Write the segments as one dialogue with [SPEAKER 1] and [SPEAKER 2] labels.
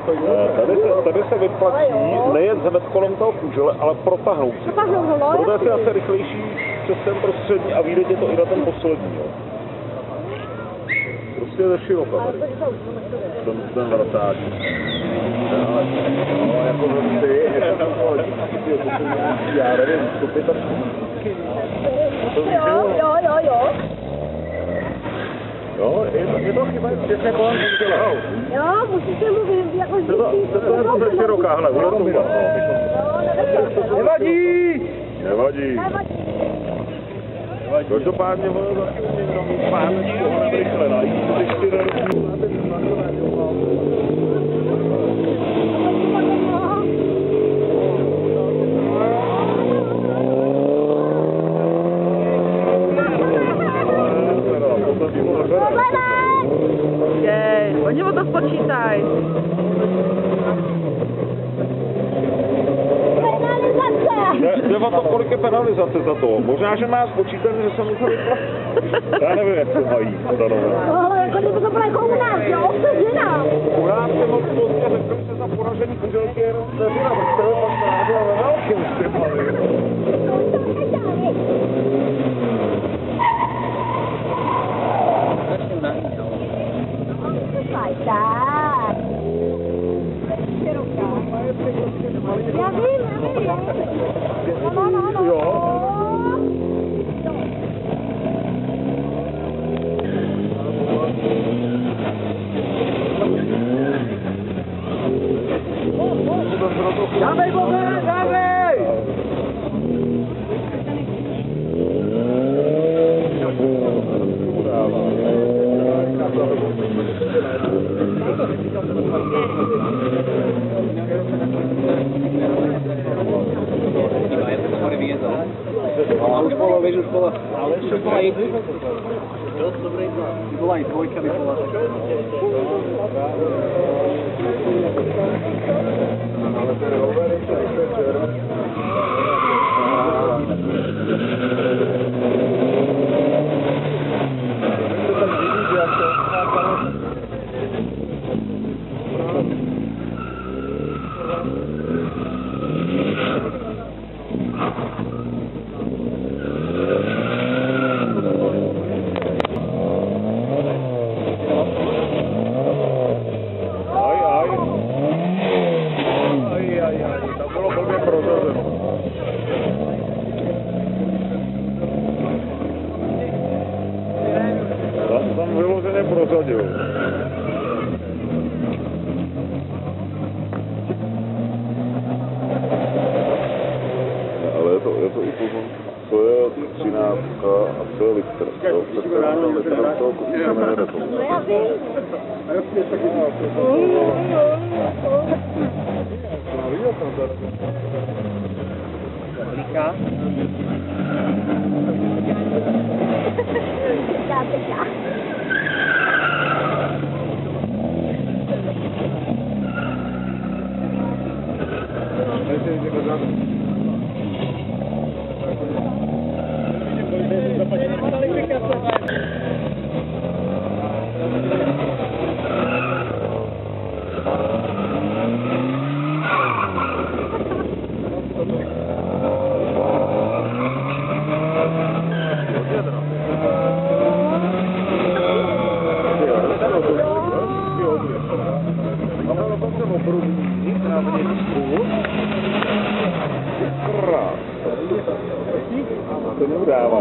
[SPEAKER 1] Tady se vyplatí nejet hned kolem toho kužele, ale protáhnout si. Proto je asi rychlejší přes ten prostřední a vyjde tě to i na ten poslední. Jo. Prostě ze široka tady. Ten vrtáč. No, jako ty, já nevím, vstupy tam.
[SPEAKER 2] Jo.
[SPEAKER 1] Jo, je to chyba přesně kolem kužele.
[SPEAKER 2] Jo, musíte mluvit jako
[SPEAKER 1] to je ze široká, hele, bude to uva.
[SPEAKER 3] Nevadí!
[SPEAKER 1] Nevadí. Každopádně ono taky umět pár toho nevyšle, najít ty 4 roky.
[SPEAKER 3] Oni mu to spočítají.
[SPEAKER 1] Jde to, kolik je penalizace za to. Možná, že má spočítat, že se musel vyplatit. Já nevím, jak to mají stanové.
[SPEAKER 2] Ale jako kdyby to bylo jako u nás, jo, obsažená.
[SPEAKER 1] U nás se moc prostě řekl, že za poražený kuželky jenom vteřina, tak se ho pak náhle ve velkým štěpali.
[SPEAKER 2] Tak. Já vím. No.
[SPEAKER 1] Jo.
[SPEAKER 3] Dávej, Bobe, dávej!
[SPEAKER 4] Ale už bolo, vieš, už bola, ale ešte bola i dosť dobrý plán. Bola i dvojka, by bola taká.
[SPEAKER 1] Ale to je overy, to je večer. Tam vyloženě prosadil. Ale je to i pozor, co je 13 a co je litr. To neudává.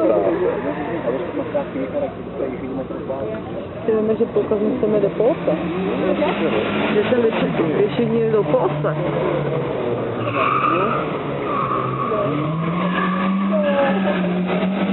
[SPEAKER 3] Si víme, že poukaz musíme do Polska. Že se všichni do Polska.
[SPEAKER 2] No.